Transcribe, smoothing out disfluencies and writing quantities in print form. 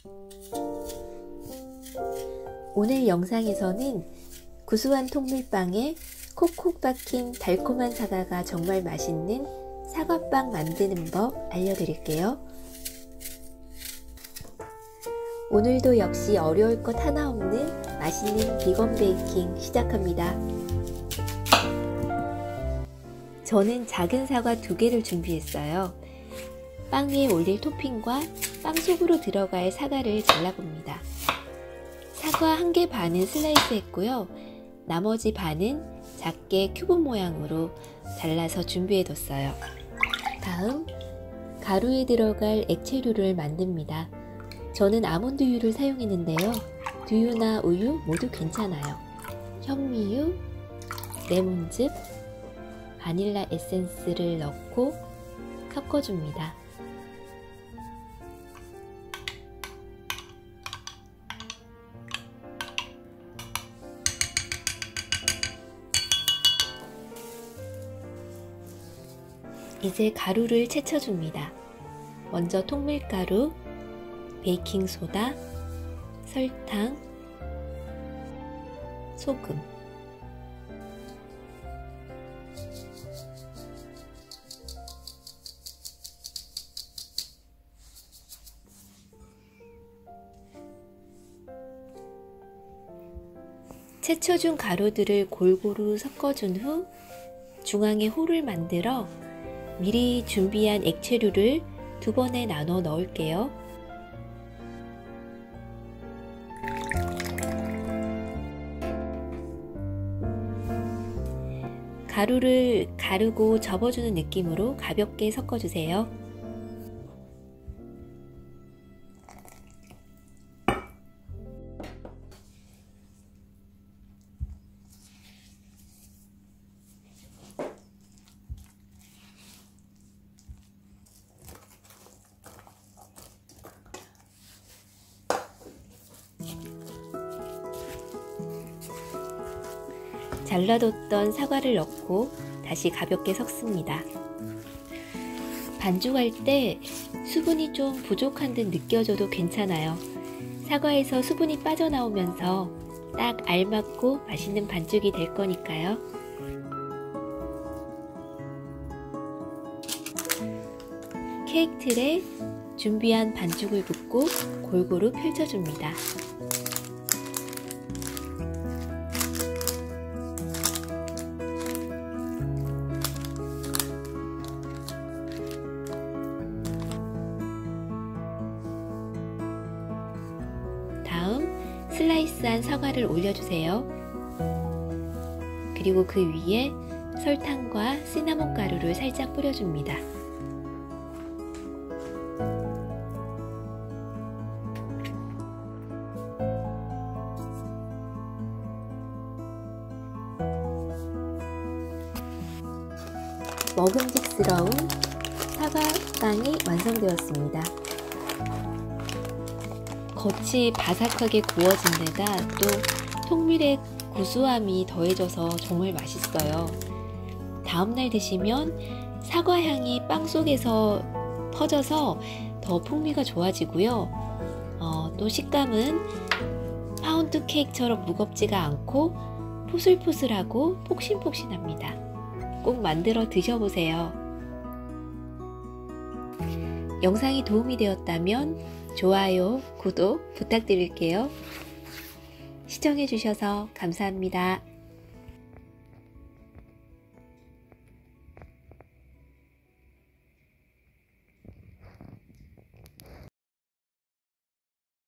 오늘 영상에서는 구수한 통밀빵에 콕콕 박힌 달콤한 사과가 정말 맛있는 사과빵 만드는 법 알려드릴게요. 오늘도 역시 어려울 것 하나 없는 맛있는 비건 베이킹 시작합니다. 저는 작은 사과 2개를 준비했어요. 빵 위에 올릴 토핑과 빵 속으로 들어갈 사과를 잘라봅니다. 사과 1개 반은 슬라이스 했고요. 나머지 반은 작게 큐브 모양으로 잘라서 준비해 뒀어요. 다음 가루에 들어갈 액체류를 만듭니다. 저는 아몬드유를 사용했는데요. 두유나 우유 모두 괜찮아요. 현미유, 레몬즙, 바닐라 에센스를 넣고 섞어줍니다. 이제 가루를 채쳐줍니다. 먼저 통밀가루, 베이킹소다, 설탕, 소금, 채쳐준 가루들을 골고루 섞어준 후 중앙에 홀을 만들어 미리 준비한 액체류를 2번에 나눠 넣을게요. 가루를 가르고 접어주는 느낌으로 가볍게 섞어주세요. 잘라뒀던 사과를 넣고 다시 가볍게 섞습니다. 반죽할 때 수분이 좀 부족한 듯 느껴져도 괜찮아요. 사과에서 수분이 빠져나오면서 딱 알맞고 맛있는 반죽이 될 거니까요. 케이크 틀에 준비한 반죽을 붓고 골고루 펼쳐줍니다. 다음 슬라이스한 사과를 올려주세요. 그리고 그 위에 설탕과 시나몬 가루를 살짝 뿌려줍니다. 먹음직스러운 사과빵이 완성되었습니다. 겉이 바삭하게 구워진 데다 또 통밀의 구수함이 더해져서 정말 맛있어요. 다음날 드시면 사과향이 빵 속에서 퍼져서 더 풍미가 좋아지고요. 또 식감은 파운드 케이크처럼 무겁지가 않고 포슬포슬하고 폭신폭신합니다. 꼭 만들어 드셔보세요. 영상이 도움이 되었다면 좋아요, 구독 부탁드릴게요. 시청해주셔서 감사합니다.